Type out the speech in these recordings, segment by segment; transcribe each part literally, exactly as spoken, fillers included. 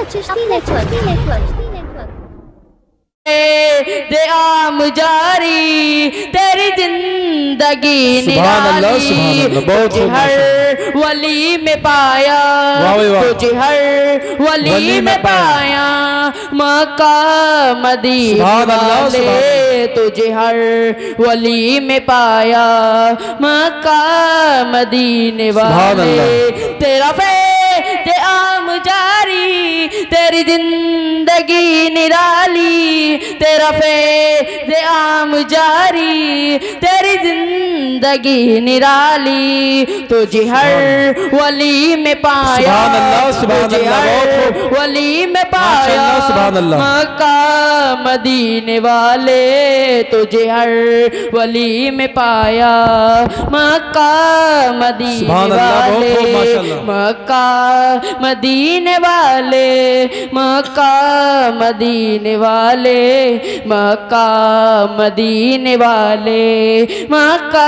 Chishti network. दे आम जारी तेरी जिंदगी निराली, तुझे हर वली में पाया, तुझे हर वली में पाया, मक्का मदीना वाले तुझे हर वली में पाया, मक्का मदीने वाले। तेरा फैज़ आम जारी तेरी जिंदगी निराली, तेरा फैज़ आम जारी तेरी जिंदगी निराली, तुझे हर वली में पाया, तुझे हर वली में पाया, मक्का मदीने वाले तुझे हर वली में पाया, मक्का मदीने वाले, मक्का मदीने वाले, मक्का मदीने वाले, मक्का मदीने वाले, मक्का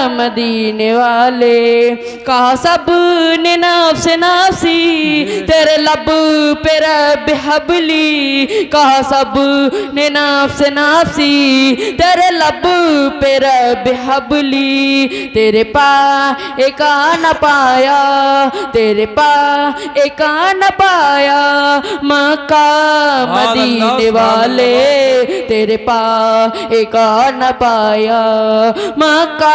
मदीने वाले। कहा सब ने नफ्स नफ्सी तेरे लब पे रब हबली, कहा सब ने नफ्स नफ्सी तेरे लब पे रब हबली, तेरे पा एक न पाया, तेरे पा एक न पाया, मक्का मदीने वाले तेरे पा एक न पाया, मक्का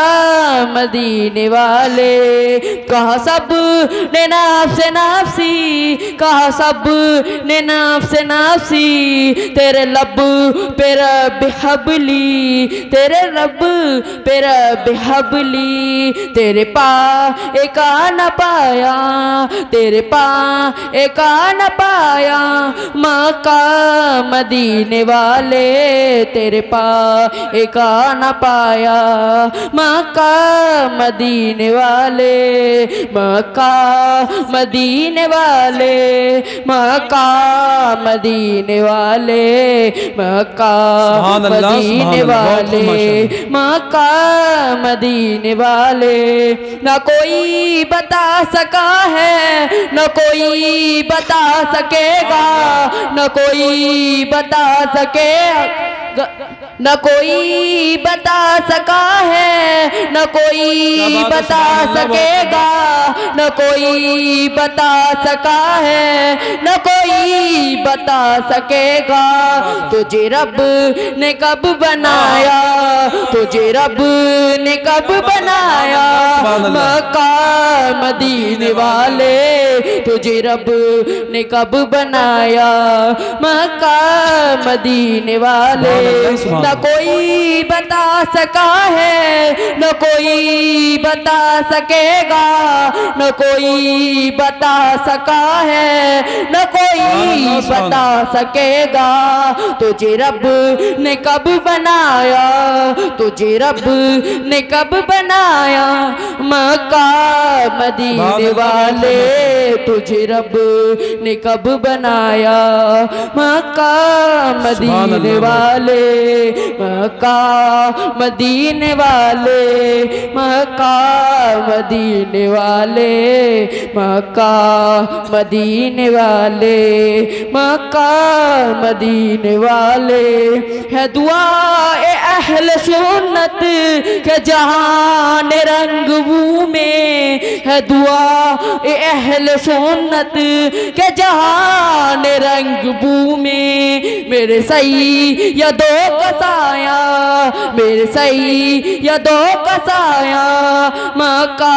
मदीने वाले। कहा सब ने नफ्स नफ्सी, कहा सब ने नफ्स नफ्सी तेरे लब पे रब हबली, तेरे रब पे रब हबली, तेरे पा एक न पाया, तेरे पा एक न पाया, मक्का मदीने वाले तेरे पा एक न पाया, मक्का मदीने वाले, मक्का मदीने वाले, मक्का मदीने वाले, मक्का मदीने वाले, मक्का मदीने वाले। न कोई बता सका है, न कोई बता सकेगा, न कोई बता सके, न कोई बता सका है, न कोई बता सकेगा, न कोई बता सका है, न कोई बता सकेगा, तुझे रब ने कब बनाया, तुझे रब ने कब बनाया, मक्का मदीने वाले तुझे रब ने कब बनाया, मक्का मदीने वाले। न कोई बता सका है, न कोई बता सकेगा, न कोई बता सका है, न कोई बता सकेगा, तुझे रब ने कब बनाया, तुझे रब ने कब बनाया, मक्का मदीने वाले तुझे रब ने कब बनाया, मक्का मदीने वाले, मक्का मदीने वाले, मक्का मदीने वाले, मक्का मदीने वाले, मक्का मदीने वाले। है दुआ ए अहले सुन्नत के जहान रंग बू में, है दुआ ए अहले सुन्नत के जहान रंग बू में, मेरे सही या दो कसाया, मेरे सही या दो कसाया, मक्का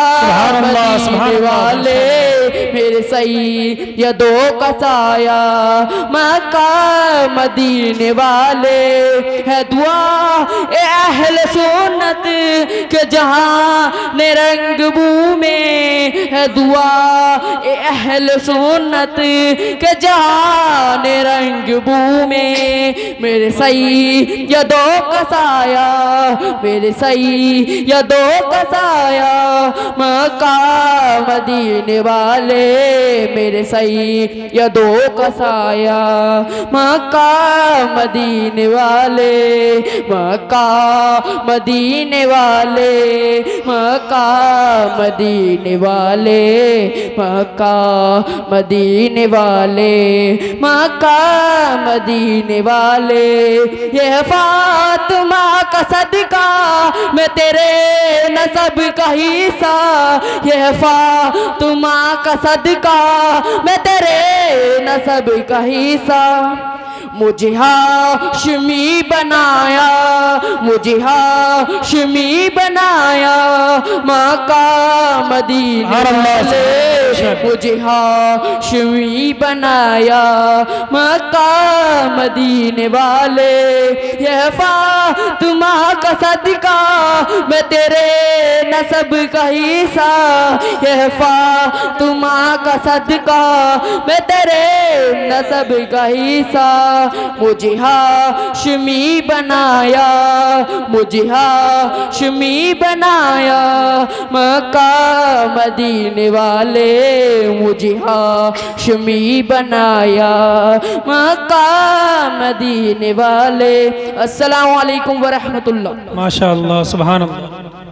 मदीने वाले मेरे सही या दो कसाया, मक्का मदीने वाले। है दुआ ए अहले सुन्नत के जहां ने रंग बू में, है दुआ ए अहले सुन्नत के जहां ने रंग बू में, मेरे सही यदों का साया, मेरे सैयदों का साया, मक्का मदीने वाले मेरे सैयदों का साया, मक्का मदीने वाले, मक्का मदीने वाले, मक्का मदीने वाले, मक्का मदीने वाले, मक्का मदीने वाले। ये फातिमा का सदका मैं तेरे नसब का हिस्सा, ये फातिमा का सदका मैं तेरे नसब का हिस्सा। मुझे हाशमी बनाया, मुझे हाशमी बनाया, मक्का मदीने वाले, मुझे हाशमी बनाया, मक्का मदीने वाले। यह फातिमा का सदका मैं तेरे नसब का हिस्सा, यह फातिमा का सदका मैं तेरे नसब का हिस्सा। मुझे हाशमी बनाया, मुझे हाशमी बनाया, मक्का मदीने वाले, मुझे हाशमी बनाया, मक्का मदीने वाले। अस्सलामु अलैकुम व रहमतुल्लाह। माशा अल्लाह, सुभान अल्लाह।